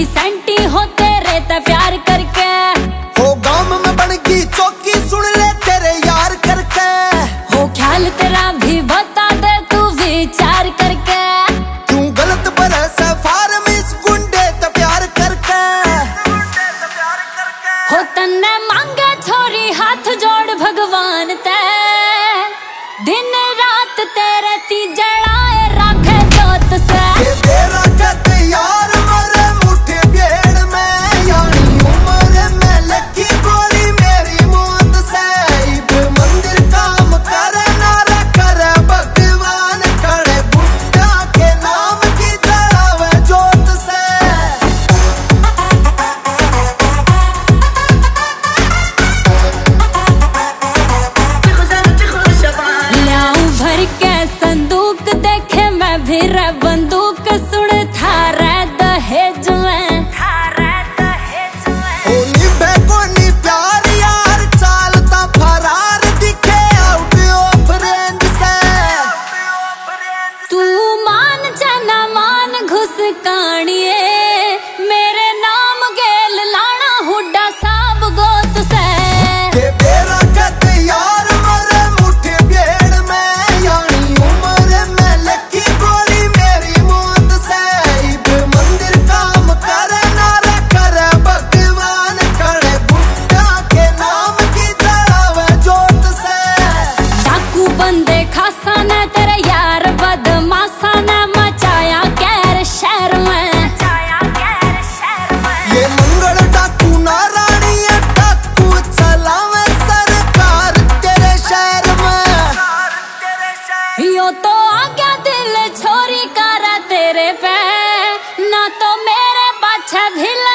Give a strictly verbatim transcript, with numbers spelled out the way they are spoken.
दी senti हो तेरे ते प्यार करके। हो गांव में बन गई चौकी सुन ले तेरे यार करके। हो ख्याल तेरा भी बता दे तू विचार करके। क्यों गलत बरस फार्म इस गुंडे ते प्यार करके। हो तन्ने मांगे छोरी हाथ जोड़ भगवान ते। दिन रात तेरे ती जड़ाए राखे जोत से। ये तेरा कत यार मरे मुठे भेड़ में यानी उम्र में लगी गोली मेरी मौत से। इब मंदिर काम करे नारा करे भगवान करे बुड्ढा के नाम की जड़ावे जोत से। ल्याऊं भर के संदूक देखे मैं भी रे बंदूक सुन थारे दहेज में। थारे दहेज में ओ निभे कोनी प्यार यार चालता फरार दिखे आउट ऑफ रेंज से। तू मान जना मान घुस कानिए मेरे नाम गेल लाना हुड्डा साब गोत से। ये तेरा कत यार मरे मुठे भेड़ में यानी उम्र में लगी गोली मेरी मौत से। इब मंदिर काम करे नारा करे भगवान करे बुड्ढा के नाम की जड़ावे जोत से। डाकू बंदे खासा ने तेरे यार बदमाशा ने मचाया कैर शहर में। मचाया कैर शहर में ये मंगल डाकू ना रानी है डाकू चलावे सरकार तेरे शहर में। यो तो आ गया दिल छोरी कारा तेरे पे ना तो मेरे पाछे भी